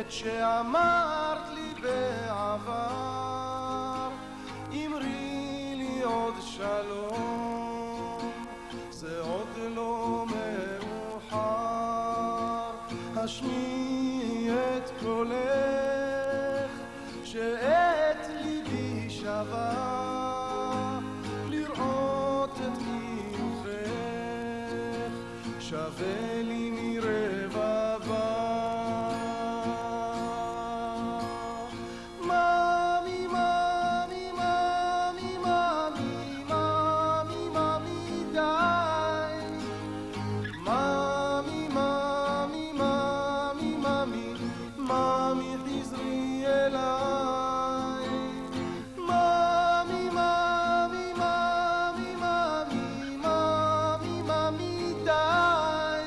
את שאמרת לי בעבר, אמרי לי עוד שלום, זה עוד לא מאוחר. השמיעי את קולך שאת ליבי שווה, לראות את חיוכך שווה לי מרבבה. מאמי, מאמי, מאמי, מאמי, מאמי, מאמי, די. מאמי, מאמי, מאמי, מאמי, מאמי, חזרי אליי. מאמי, מאמי, מאמי, מאמי, מאמי, מאמי, די.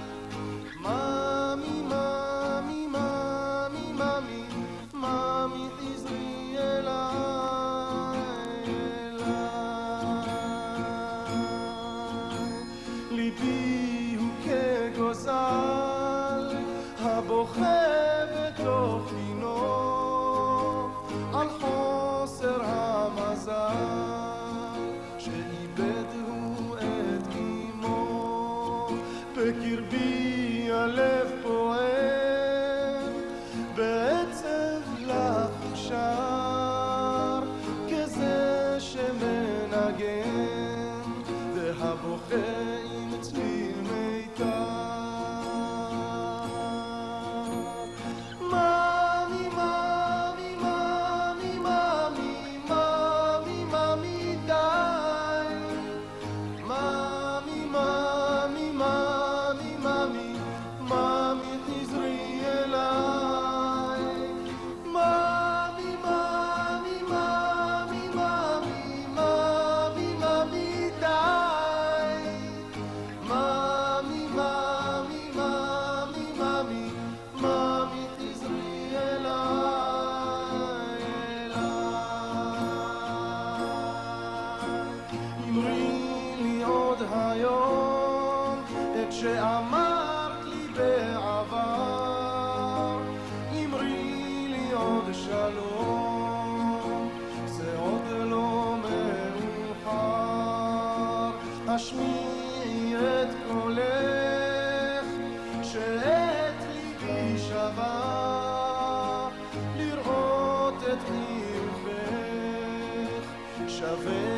מאמי, מאמי, מאמי, מאמי, מאמי, חזרי אליי, אליי. ליבי הוא כגוזל הבוכה בתוך פינו על חוסר המזל שאיבד הוא את אמו. בקרבי הלב פועם בעצב לחושר כזה שמנגן והבוכה עם צליל מיתר. מאמי, מאמי, מאמי, מאמי, מאמי, מאמי, די. מאמי, מאמי, מאמי, מאמי, מאמי, חזרי אליי. מאמי, מאמי, מאמי, מאמי, מאמי, מאמי, די. מאמי, מאמי, מאמי, מאמי, מאמי, חזרי אליי, אליי. אמרי לי עוד היום את שאמרת לי בעבר, אמרי לי עוד שלום, זה עוד לא מאוחר. השמיעי את קולך שאת ליבי שווה, לראות את חיוכך שווה